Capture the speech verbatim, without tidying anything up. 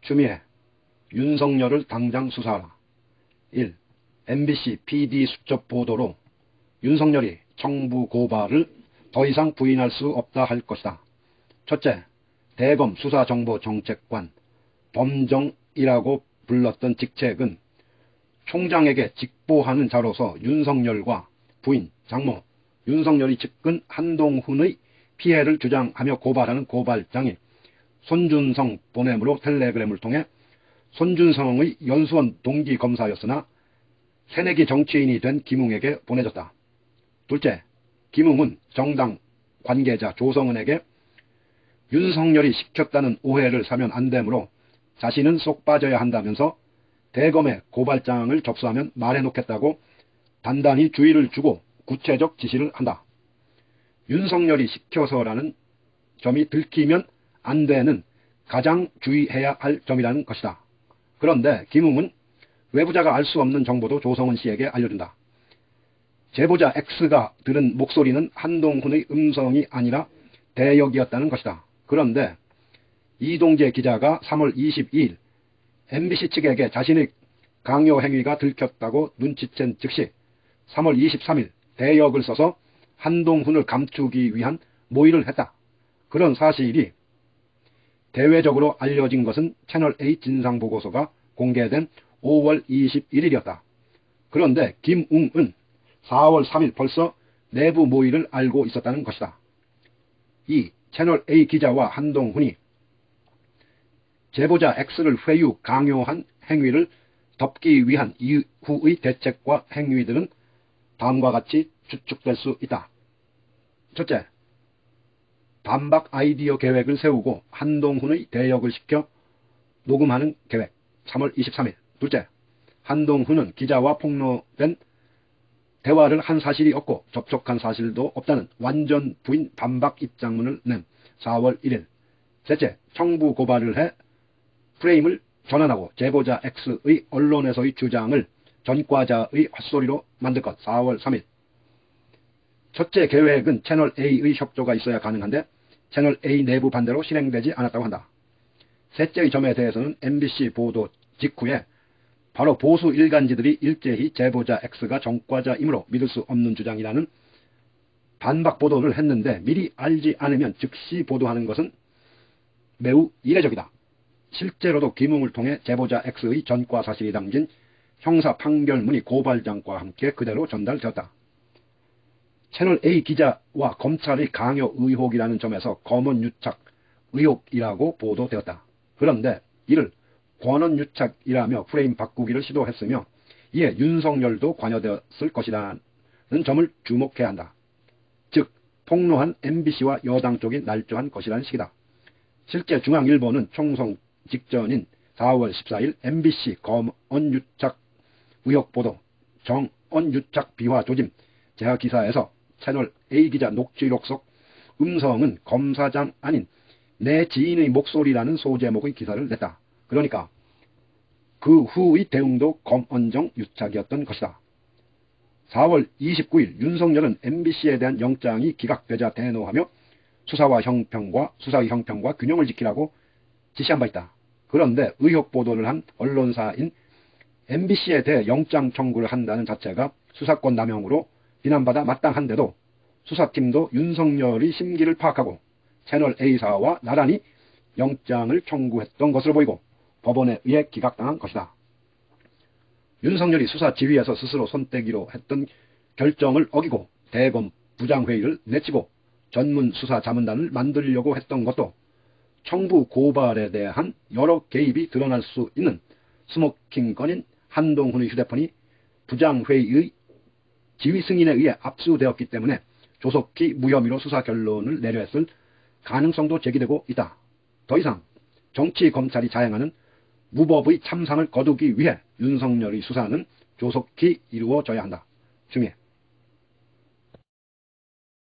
추미애, 윤석열을 당장 수사하라. 일. 엠비씨 피디 수첩 보도로 윤석열이 청부 고발을 더 이상 부인할 수 없다 할 것이다. 첫째, 대검 수사정보정책관 범정이라고 불렀던 직책은 총장에게 직보하는 자로서 윤석열과 부인, 장모, 윤석열이 측근 한동훈의 피해를 주장하며 고발하는 고발장이 손준성 보냄으로 텔레그램을 통해 손준성의 연수원 동기검사였으나 새내기 정치인이 된 김웅에게 보내졌다. 둘째, 김웅은 정당 관계자 조성은에게 윤석열이 시켰다는 오해를 사면 안 되므로 자신은 쏙 빠져야 한다면서 대검에 고발장을 접수하면 말해놓겠다고 단단히 주의를 주고 구체적 지시를 한다. 윤석열이 시켜서라는 점이 들키면 안 되는 가장 주의해야 할 점이라는 것이다. 그런데 김웅은 외부자가 알 수 없는 정보도 조성은 씨에게 알려준다. 제보자 X가 들은 목소리는 한동훈의 음성이 아니라 대역이었다는 것이다. 그런데 이동재 기자가 삼월 이십이일 엠비씨 측에게 자신의 강요 행위가 들켰다고 눈치챈 즉시 삼월 이십삼일 대역을 써서 한동훈을 감추기 위한 모의를 했다. 그런 사실이 대외적으로 알려진 것은 채널A 진상보고서가 공개된 오월 이십일일이었다. 그런데 김웅은 사월 삼일 벌써 내부 모의를 알고 있었다는 것이다. 이. 채널A 기자와 한동훈이 제보자 X를 회유, 강요한 행위를 덮기 위한 이후의 대책과 행위들은 다음과 같이 추측될 수 있다. 첫째, 반박 아이디어 계획을 세우고 한동훈의 대역을 시켜 녹음하는 계획. 삼월 이십삼일. 둘째, 한동훈은 기자와 폭로된 대화를 한 사실이 없고 접촉한 사실도 없다는 완전 부인 반박 입장문을 낸 사월 일일. 셋째, 청부 고발을 해 프레임을 전환하고 제보자 X의 언론에서의 주장을 전과자의 헛소리로 만들 것. 사월 삼일. 첫째 계획은 채널A의 협조가 있어야 가능한데 채널A 내부 반대로 실행되지 않았다고 한다. 셋째의 점에 대해서는 엠비씨 보도 직후에 바로 보수 일간지들이 일제히 제보자 X가 전과자이므로 믿을 수 없는 주장이라는 반박 보도를 했는데 미리 알지 않으면 즉시 보도하는 것은 매우 이례적이다. 실제로도 김웅을 통해 제보자 X의 전과 사실이 담긴 형사 판결문이 고발장과 함께 그대로 전달되었다. 채널A 기자와 검찰의 강요 의혹이라는 점에서 검언유착 의혹이라고 보도되었다. 그런데 이를 권언유착이라며 프레임 바꾸기를 시도했으며 이에 윤석열도 관여되었을 것이라는 점을 주목해야 한다. 즉 폭로한 엠비씨와 여당 쪽이 날조한 것이라는 식이다. 실제 중앙일보는 총선 직전인 사월 십사일 엠비씨 검언유착 의혹 보도 정언유착 비화 조짐 제하 기사에서 채널A 기자 녹취록 속 음성은 검사장 아닌 내 지인의 목소리라는 소제목의 기사를 냈다. 그러니까 그 후의 대응도 검언정 유착이었던 것이다. 사월 이십구일 윤석열은 엠비씨에 대한 영장이 기각되자 대노하며 수사와 형평과 수사의 형평과 균형을 지키라고 지시한 바 있다. 그런데 의혹 보도를 한 언론사인 엠비씨에 대해 영장 청구를 한다는 자체가 수사권 남용으로 비난받아 마땅한데도 수사팀도 윤석열이 심기를 파악하고 채널A사와 나란히 영장을 청구했던 것으로 보이고 법원에 의해 기각당한 것이다. 윤석열이 수사 지휘에서 스스로 손떼기로 했던 결정을 어기고 대검 부장회의를 내치고 전문 수사 자문단을 만들려고 했던 것도 청부 고발에 대한 여러 개입이 드러날 수 있는 스모킹 건인 한동훈의 휴대폰이 부장회의의 지휘 승인에 의해 압수되었기 때문에 조속히 무혐의로 수사 결론을 내려 했을 가능성도 제기되고 있다. 더 이상 정치 검찰이 자행하는 무법의 참상을 거두기 위해 윤석열의 수사는 조속히 이루어져야 한다. 중에